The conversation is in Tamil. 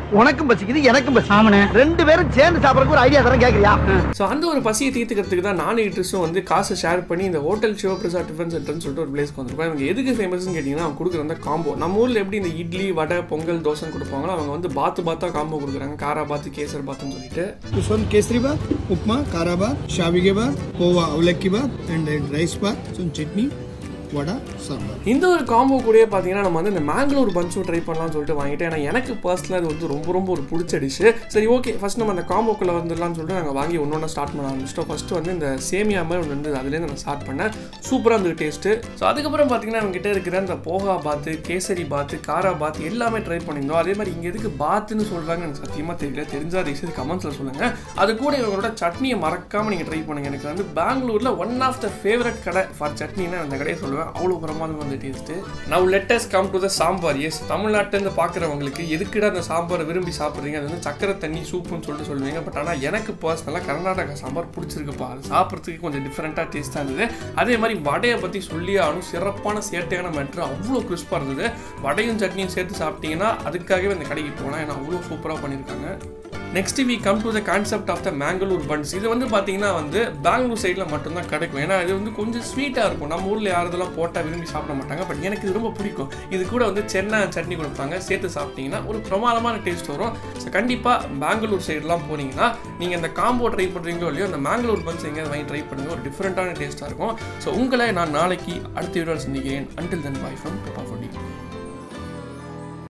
உனக்கும் பசிக்குது எனக்கும் பசி. ஆமாண்ணே, ரெண்டு பேரும் சேர்ந்து சாப்பிடறதுக்கு ஒரு ஐடியா தரேன், கேட்குறியா? ஸோ அந்த ஒரு பசியை தீர்த்துக்கிறதுக்கு தான் நானும் இட்ரிஸும் வந்து காசை ஷேர் பண்ணி இந்த ஹோட்டல் சிவபிரசாத் டிஃபன் சென்டர்னு சொல்லிட்டு ஒரு பிளேஸ்க்கு வந்திருப்போம். இவங்க எதுக்கு ஃபேமஸ்ன்னு கேட்டிங்கன்னா, அவங்க கொடுக்குற அந்த காம்போ. நம்ம ஊரில் எப்படி இந்த இட்லி வடை பொங்கல் தோசை கொடுப்பாங்களோ, அவங்க வந்து பாத்தா காம்போ கொடுக்குறாங்க. காரா பாத்து கேசர் பாத்துன்னு சொல்லிட்டு கேசரி பாத், உப்மா, காரா பாத், ஷாவிகே பாத், கோவா அவலக்கி பாத் அண்ட் ரைஸ் பாத், சட்னி, வடை, சாம்பார். இந்த ஒரு காம்போ கூட பார்த்தீங்கன்னா நம்ம வந்து இந்த மேங்களூர் பன்ஸும் ட்ரை பண்ணலாம்னு சொல்லிட்டு வாங்கிட்டேன். ஏன்னா எனக்கு பர்சனலாக இது வந்து ரொம்ப ஒரு பிடிச்ச டிஷ்ஷு. சரி ஓகே, ஃபஸ்ட் நம்ம அந்த காம்போக்குள்ளே வந்துடலாம்னு சொல்லிட்டு நாங்கள் வாங்கி ஒன்று ஸ்டார்ட் பண்ண ஆரம்பிச்சிட்டோம். ஃபஸ்ட்டு வந்து இந்த சேமியா மாதிரி ஒன்று இருந்தது, அதுலேருந்து நான் ஸ்டார்ட் பண்ணேன். சூப்பராக இருந்தது டேஸ்ட்டு. ஸோ அதுக்கப்புறம் பார்த்தீங்கன்னா நம்மகிட்ட இருக்கிற இந்த போகா பாத்து, கேசரி பாத்து, காரா பாத்து எல்லாமே ட்ரை பண்ணியிருந்தோம். அதே மாதிரி இங்கே எதுக்கு பாத்துன்னு சொல்கிறாங்க எனக்கு சத்தியமாக தெரியல. தெரிஞ்சால் அதை விஷயத்து கமெண்ட்ஸில் சொல்லுங்கள். அது கூட இவங்களோட சட்னியை மறக்காமல் நீங்கள் ட்ரை பண்ணுங்கள். எனக்கு வந்து பெங்களூரில் ஒன் ஆஃப் த ஃபேவரட் கடை ஃபார் சட்னின்னு அந்த கடையை சொல்லுவேன். அவ்வளோ பிரமாதம் வந்து taste. Now let us come to the sambar. Yes, தமிழ்நாட்டிலேருந்து பார்க்குறவங்களுக்கு எதுக்குடா அந்த சாம்பாரை விரும்பி சாப்பிட்றீங்க, அது வந்து சக்கரை தண்ணி சூப்புன்னு சொல்லிட்டு சொல்லுவீங்க. பட் ஆனால் எனக்கு பர்சனலாக கர்நாடகா சாம்பார் பிடிச்சிருக்குப்பா. அது சாப்பிட்றதுக்கு கொஞ்சம் டிஃப்ரெண்ட்டாக டேஸ்ட்டாக இருந்தது. அதே மாதிரி வடையை பற்றி சொல்லி ஆனும் சிறப்பான சேட்டையான மேட்ரு. அவ்வளோ கிறிஸ்பாக இருந்தது. வடையும் சட்னியும் சேர்த்து சாப்பிட்டீங்கன்னா அதுக்காகவே அந்த கடைக்கு போகலாம். ஏன்னா அவ்வளோ சூப்பராக பண்ணியிருக்காங்க. Next we come to the concept of the Mangalore buns. இது வந்து பார்த்தீங்கன்னா வந்து பெங்களூர் சைடில் மட்டும்தான் கிடைக்கும். ஏன்னா இது வந்து கொஞ்சம் ஸ்வீட்டாக இருக்கும். நம்ம ஊரில் யாரெல்லாம் போட்டால் விரும்பி சாப்பிட மாட்டாங்க. பட் எனக்கு இது ரொம்ப பிடிக்கும். இது கூட வந்து சென்னா சட்னி கொடுப்பாங்க. சேர்த்து சாப்பிட்டீங்கன்னா ஒரு பிரமாதமான டேஸ்ட் வரும். ஸோ கண்டிப்பாக பெங்களூர் சைடெலாம் போனீங்கன்னா நீங்கள் இந்த காம்போ ட்ரை பண்ணுறீங்களோ இல்லையோ, அந்த மேங்களூர் பன்ஸ் எங்கேயாவது வாங்கி ட்ரை பண்ணுங்க. ஒரு டிஃப்ரெண்ட்டான டேஸ்ட்டாக இருக்கும். ஸோ உங்களை நான் நாளைக்கு அடுத்த வீடியோவில் சந்திக்கிறேன். Until then bye from Peppa foodie.